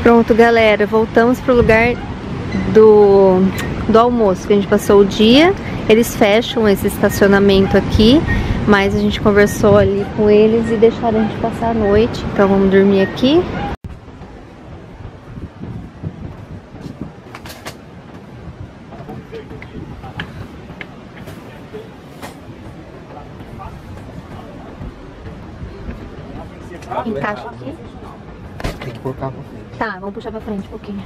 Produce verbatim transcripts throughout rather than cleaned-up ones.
Pronto, galera, voltamos pro lugar do, do almoço, que a gente passou o dia. Eles fecham esse estacionamento aqui, mas a gente conversou ali com eles e deixaram a gente passar a noite. Então vamos dormir aqui. Encaixa aqui. Tem que colocar pra frente. Tá, vamos puxar pra frente um pouquinho.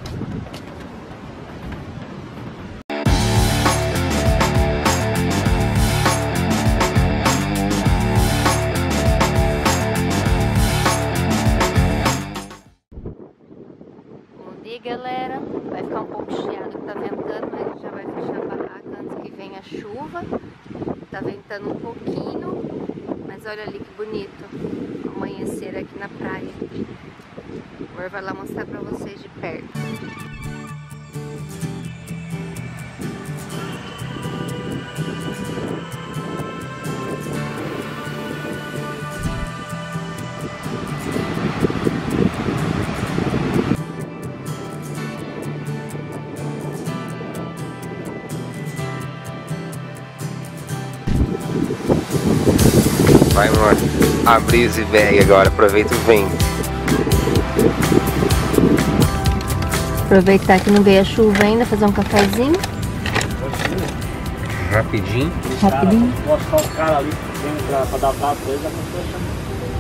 Bom dia, galera. Vai ficar um pouco chiado que tá ventando, mas a gente já vai fechar a barraca antes que venha a chuva. Tá ventando um pouquinho, mas olha ali que bonito. Amanhecer aqui na praia. O amor vai lá mostrar pra vocês de perto. Vai, amor. A brisa velha agora, aproveita e vem. Aproveitar que não veio a chuva ainda, fazer um cafezinho. Rapidinho. Rapidinho. Posso só o cara ali pra, pra dar prato pra ele, dá pra fechar.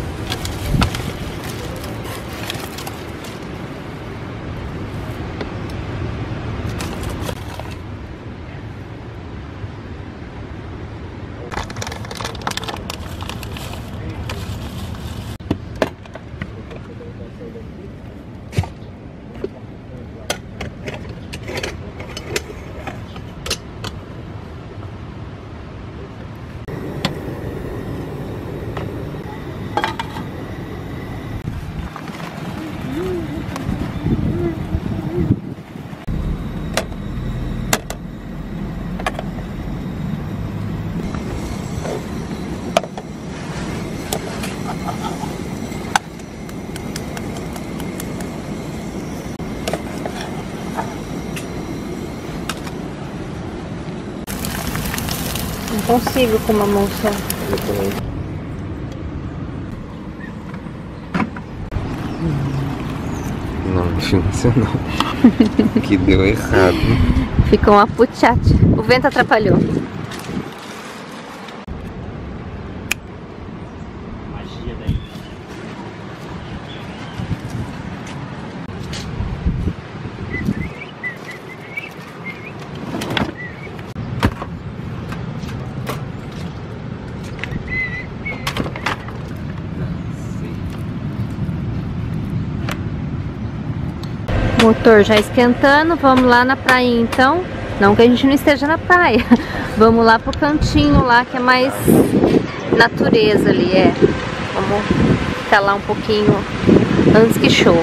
Não consigo com uma mão só. Eu também. Não, não funcionou. Que deu errado. Ficou uma puchate. O vento atrapalhou. Magia daí. Motor já esquentando, vamos lá na praia então. Não que a gente não esteja na praia. Vamos lá pro cantinho lá que é mais natureza ali, é. Vamos ficar lá um pouquinho antes que chova.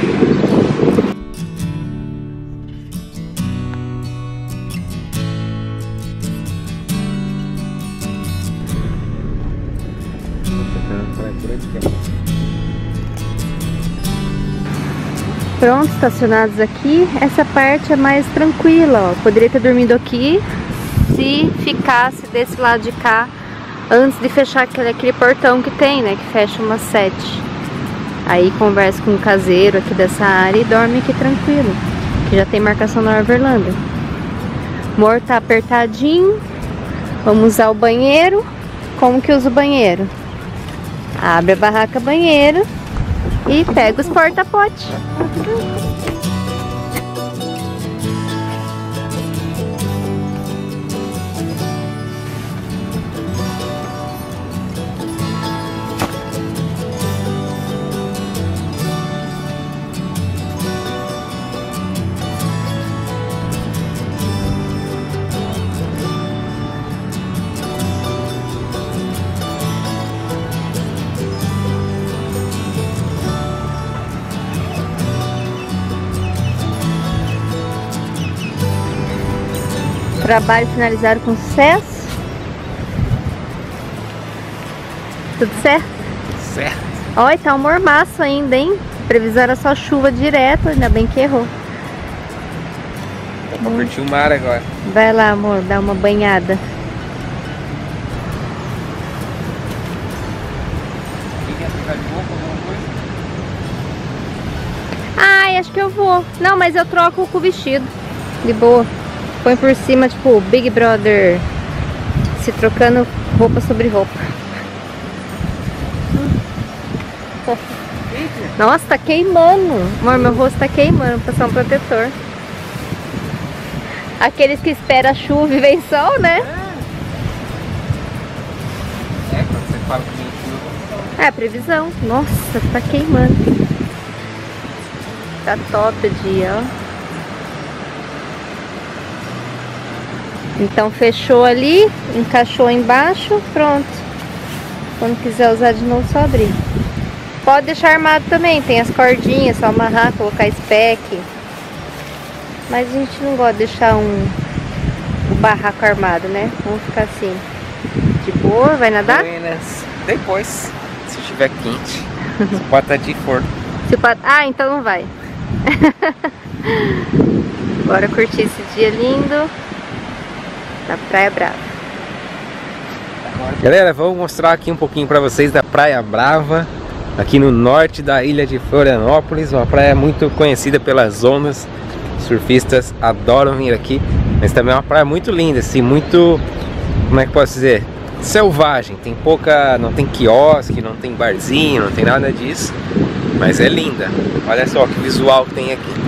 Pronto, estacionados aqui. Essa parte é mais tranquila, ó. Poderia ter dormido aqui se ficasse desse lado de cá antes de fechar aquele, aquele portão que tem, né? Que fecha umas sete. Aí conversa com o caseiro aqui dessa área e dorme aqui tranquilo, que já tem marcação na Overlândia. O amor tá apertadinho. Vamos usar o banheiro. Como que usa o banheiro? Abre a barraca banheiro e pega os porta-potes. Trabalho finalizado com sucesso. Tudo certo? Certo. Olha, tá um mormaço ainda, hein? previsão era só chuva direto, ainda bem que errou. Vou curtir o mar agora. Vai lá, amor, dá uma banhada. Ai, acho que eu vou. Não, mas eu troco com o vestido. De boa. Põe por cima, tipo, Big Brother. Se trocando roupa sobre roupa. Nossa, tá queimando. Amor, meu rosto tá queimando. Vou passar um protetor. Aqueles que esperam a chuva e vem sol, né? É, quando você fala que tem chuva. É, previsão. Nossa, tá queimando. Tá top o dia, ó. Então fechou ali, encaixou embaixo, pronto. Quando quiser usar de novo, só abrir. Pode deixar armado também, tem as cordinhas, só amarrar, colocar spec. Mas a gente não gosta de deixar um, um barraco armado, né? Vamos ficar assim. De boa, vai nadar? Buenas. Depois, se estiver quente. Se pode estar de forno. Se pode... Ah, então não vai. Bora curtir esse dia lindo na Praia Brava. Galera, vou mostrar aqui um pouquinho pra vocês da Praia Brava, aqui no norte da ilha de Florianópolis. Uma praia muito conhecida pelas ondas. Surfistas adoram vir aqui, mas também é uma praia muito linda, assim, muito, como é que posso dizer, selvagem. Tem pouca, não tem quiosque, não tem barzinho, não tem nada disso, mas é linda. Olha só que visual que tem aqui.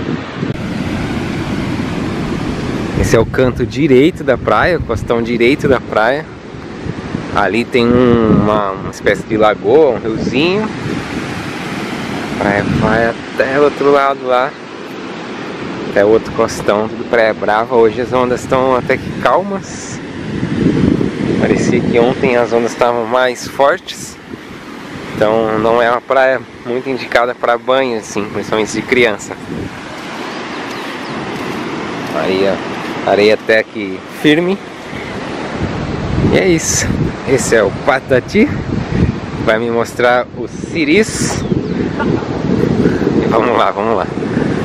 Esse é o canto direito da praia, o costão direito da praia. Ali tem um, uma, uma espécie de lagoa, um riozinho. A praia vai até o outro lado lá, até o outro costão do Praia Brava. Hoje as ondas estão até que calmas. Parecia que ontem as ondas estavam mais fortes. Então não é uma praia muito indicada para banho, assim, principalmente de criança. Areia, areia até que firme. E é isso. Esse é o Patati. Vai me mostrar os siris. E vamos lá, vamos lá.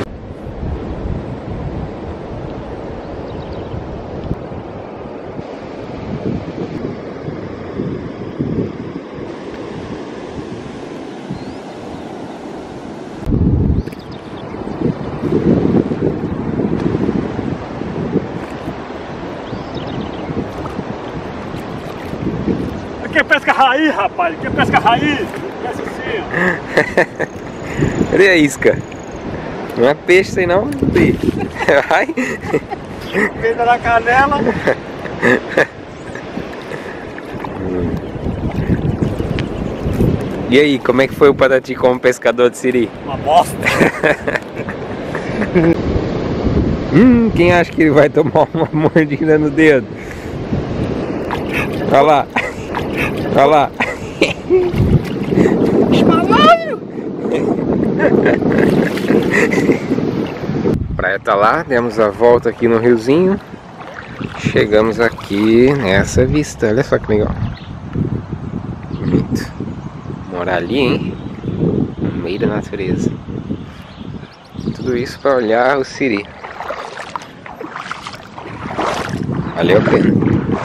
Aqui é pesca raiz, rapaz. Aqui é pesca raiz. Pesca assim, ó. Cadê a isca? Não é peixe, sei não. Peixe. Vai. Feita na canela. E aí, como é que foi o Patati como pescador de siri? Uma bosta. Hum, quem acha que ele vai tomar uma mordida no dedo? Olha lá. Olha lá. A praia tá lá, demos a volta aqui no riozinho. Chegamos aqui nessa vista, olha só que legal. Bonito. Morar ali, hein? No meio da natureza. Tudo isso para olhar o siri. Valeu a pena.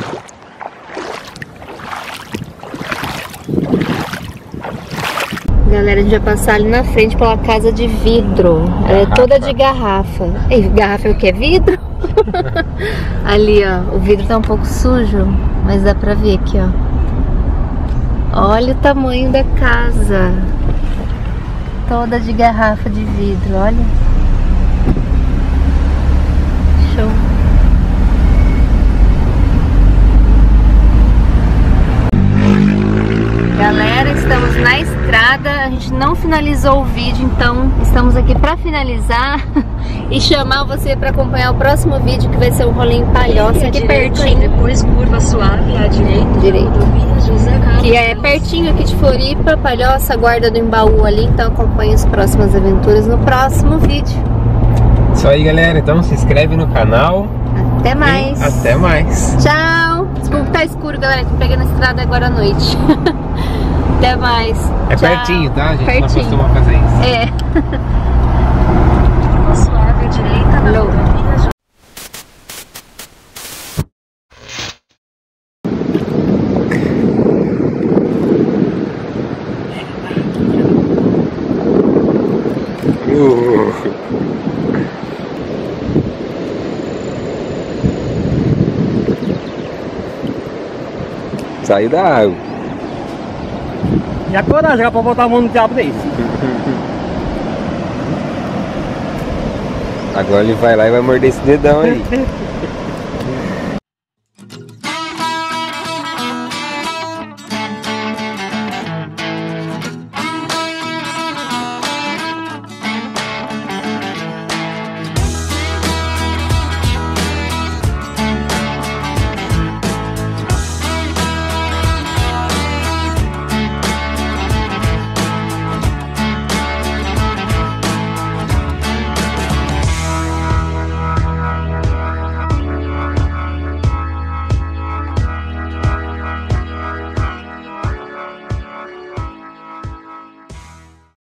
Galera, a gente vai passar ali na frente pela casa de vidro. Ela é toda de garrafa. Ei, garrafa é o que? É vidro? Ali, ó. O vidro tá um pouco sujo, mas dá pra ver aqui, ó. Olha o tamanho da casa. Toda de garrafa de vidro, olha. Show. Galera, estamos na estrada, a gente não finalizou o vídeo, então estamos aqui para finalizar e chamar você para acompanhar o próximo vídeo, que vai ser o rolinho Palhoça, aqui pertinho. Depois curva suave à direita. Direito. José Carlos. Que é pertinho aqui de Floripa, Palhoça, Guarda do Embaú ali, então acompanhe as próximas aventuras no próximo vídeo. Isso aí, galera, então se inscreve no canal. Até mais. E até mais. Tchau. Desculpa que tá escuro, galera, que eu peguei na estrada agora à noite. Até mais. É Tchau. pertinho, tá? A gente Pertinho. não costuma fazer isso. É. Curva suave à direita na Não. rodovia João. Uh. Saiu da água. E a coragem pra botar a mão no diabo desse. Agora ele vai lá e vai morder esse dedão aí.